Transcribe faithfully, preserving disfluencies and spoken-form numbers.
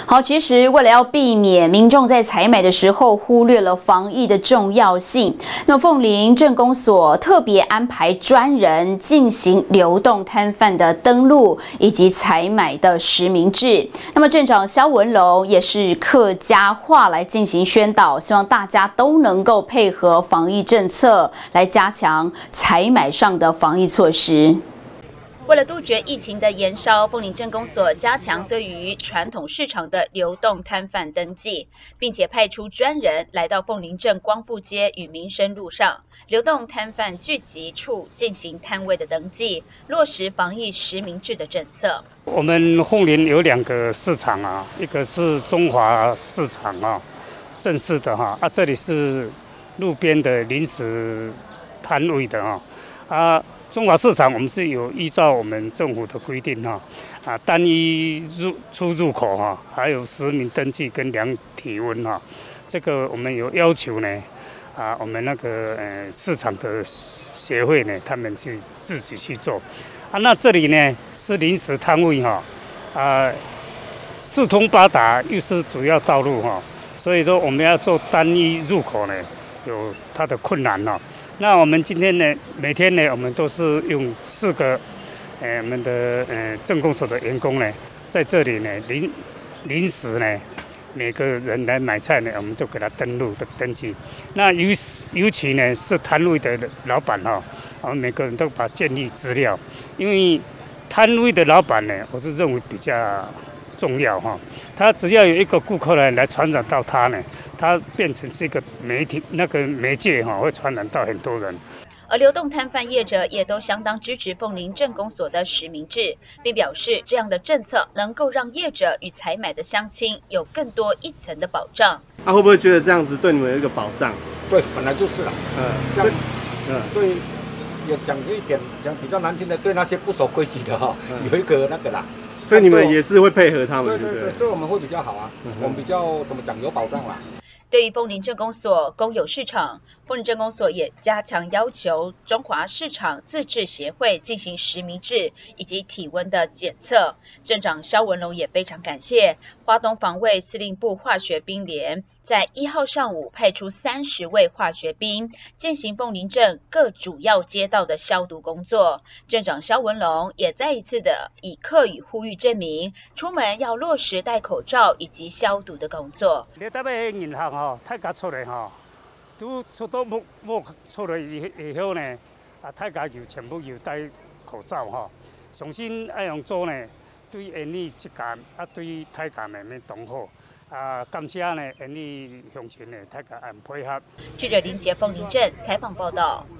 好，其实为了要避免民众在采买的时候忽略了防疫的重要性，那么凤林镇公所特别安排专人进行流动摊贩的登录以及采买的实名制。那么镇长萧文龙也是客家话来进行宣导，希望大家都能够配合防疫政策，来加强采买上的防疫措施。为了杜绝疫情的延烧，凤林镇公所加强对于传统市场的流动摊贩登记，并且派出专人来到凤林镇光复街与民生路上流动摊贩聚集处进行摊位的登记，落实防疫实名制的政策。 我们凤林有两个市场啊，一个是中华市场啊，正式的哈啊，这里是路边的临时摊位的啊啊。中华市场我们是有依照我们政府的规定哈，啊单一入出入口哈，还有实名登记跟量体温哈，这个我们有要求呢，啊我们那个呃市场的协会呢，他们是自己去做，啊那这里呢是临时摊位哈，啊四通八达又是主要道路哈，所以说我们要做单一入口呢，有它的困难哈。那我们今天呢，每天呢，我们都是用四个，呃，我们的呃镇公所的员工呢，在这里呢临临时呢，每个人来买菜呢，我们就给他登录的登记。那尤尤其呢是摊位的老板哈，我们每个人都把建立资料，因为摊位的老板呢，我是认为比较重要哈，他只要有一个顾客呢来传染到他呢。它变成是一个媒体那个媒介哈，会传染到很多人。 而流动摊贩业者也都相当支持凤林镇公所的实名制，并表示这样的政策能够让业者与采买的乡亲有更多一层的保障。 他、啊、会不会觉得这样子对你们有一个保障？ 对，本来就是了。嗯，这样， 嗯， 对，也讲一点，讲比较难听的，对那些不守规矩的哈，嗯、有一个那个啦。 所以你们也是会配合他们， 对对对，对我们会比较好啊，嗯、我们比较怎么讲有保障啦。 对于凤林镇公所公有市场，凤林镇公所也加强要求中华市场自治协会进行实名制以及体温的检测。镇长萧文龙也非常感谢花东防卫司令部化学兵连在一号上午派出三十位化学兵进行凤林镇各主要街道的消毒工作。镇长萧文龙也再一次的以客语呼吁镇民出门要落实戴口罩以及消毒的工作。 吼，大家出来吼，拄出到木木出来以以后呢，啊，大家就全部要戴口罩吼。相信爱用做呢，对因你即间啊，对大家呢免同好。啊，感谢呢，因你乡亲呢，大家按配合。 记者林杰凤林镇采访报道。